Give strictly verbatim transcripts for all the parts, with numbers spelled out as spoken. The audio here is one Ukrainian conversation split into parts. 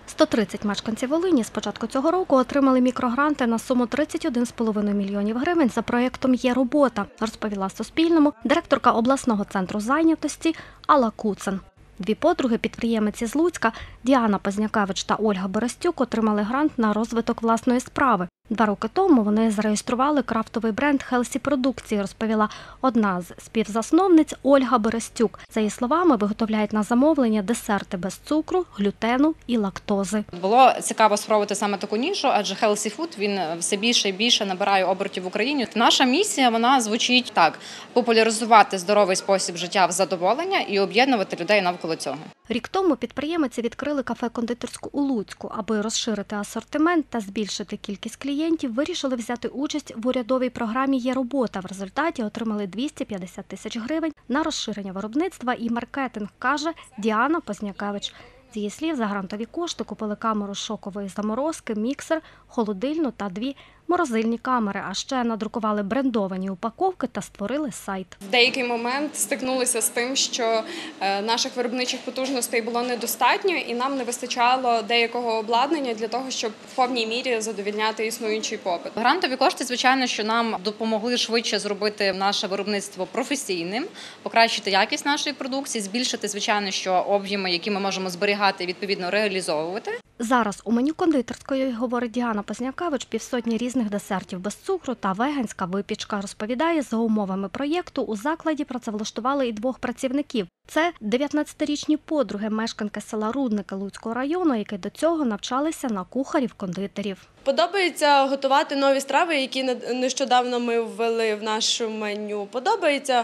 сто тридцять мешканців Волині з початку цього року отримали мікрогранти на суму тридцять один з половиною мільйонів гривень за проєктом «Є робота», розповіла Суспільному директорка обласного центру зайнятості Алла Куцен. Дві подруги, підприємиці з Луцька Діана Познякевич та Ольга Берестюк, отримали грант на розвиток власної справи. Два роки тому вони зареєстрували крафтовий бренд «Хелсі Продукції», розповіла одна з співзасновниць Ольга Берестюк. За її словами, виготовляють на замовлення десерти без цукру, глютену і лактози. Було цікаво спробувати саме таку нішу, адже Healthy Food, він все більше і більше набирає обертів в Україні. Наша місія, вона звучить так: популяризувати здоровий спосіб життя в задоволення і об'єднувати людей навколо цього. Рік тому підприємиці відкрили кафе-кондитерську у Луцьку. Аби розширити асортимент та збільшити кількість клієнтів, вирішили взяти участь в урядовій програмі «Є робота». В результаті отримали двісті п'ятдесят тисяч гривень на розширення виробництва і маркетинг, каже Діана Познякевич. З її слів, за грантові кошти купили камеру шокової заморозки, міксер, холодильну та дві морозильні камери, а ще надрукували брендовані упаковки та створили сайт. В деякий момент стикнулися з тим, що наших виробничих потужностей було недостатньо і нам не вистачало деякого обладнання для того, щоб в повній мірі задовольняти існуючий попит. Грантові кошти, звичайно, що нам допомогли швидше зробити наше виробництво професійним, покращити якість нашої продукції, збільшити, звичайно, що об'єми, які ми можемо зберігати, відповідно реалізовувати. Зараз у меню кондитерської, говорить Діана Познякевич, півсотні різних десертів без цукру та веганська випічка. Розповідає, за умовами проєкту у закладі працевлаштували і двох працівників. Це дев'ятнадцятирічні подруги, мешканки села Рудники Луцького району, які до цього навчалися на кухарів-кондитерів. Подобається готувати нові страви, які нещодавно ми ввели в наше меню. Подобається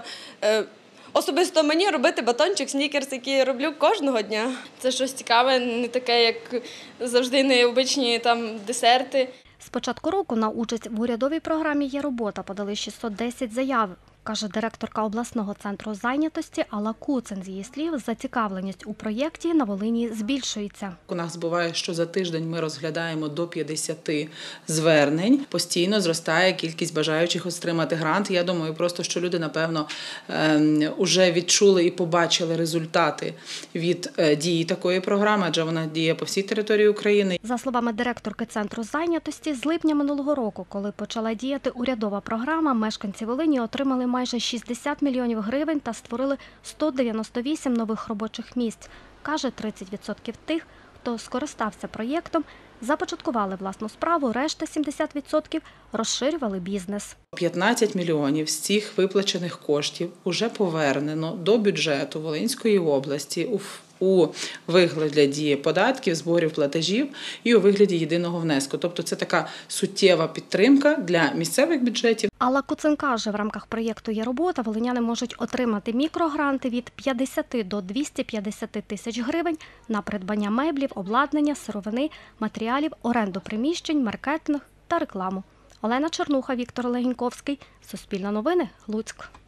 особисто мені робити батончик снікерс, який я роблю кожного дня. Це щось цікаве, не таке, як завжди необичні там десерти. З початку року на участь в урядовій програмі «Є робота» подали шістсот десять заяв, каже директорка обласного центру зайнятості Алла Куцен. З її слів, зацікавленість у проєкті на Волині збільшується. У нас буває, що за тиждень ми розглядаємо до п'ятдесяти звернень. Постійно зростає кількість бажаючих отримати грант. Я думаю, просто, що люди, напевно, вже відчули і побачили результати від дії такої програми, адже вона діє по всій території України. За словами директорки центру зайнятості, з липня минулого року, коли почала діяти урядова програма, мешканці Волині отримали майже шістдесят мільйонів гривень та створили сто дев'яносто вісім нових робочих місць. Каже, тридцять відсотків тих, хто скористався проєктом, започаткували власну справу, решта сімдесят відсотків розширювали бізнес. п'ятнадцять мільйонів з цих виплачених коштів уже повернено до бюджету Волинської області у у вигляді податків, зборів, платежів і у вигляді єдиного внеску. Тобто це така суттєва підтримка для місцевих бюджетів. Алла Куцен каже, в рамках проєкту «Є робота» волиняни можуть отримати мікрогранти від п'ятдесяти до двохсот п'ятдесяти тисяч гривень на придбання меблів, обладнання, сировини, матеріалів, оренду приміщень, маркетинг та рекламу. Олена Чернуха, Віктор Легіньковський. Суспільне новини. Луцьк.